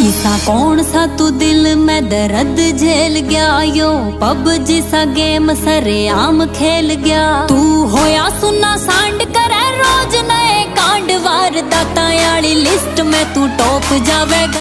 इसा कौन सा तू दिल में दर्द झेल गया, यो पब जिसा गेम सरेआम खेल गया। तू होया सुना सांड करे रोज नए कांड, वारदातां वाली लिस्ट में तू टॉप जावेगा।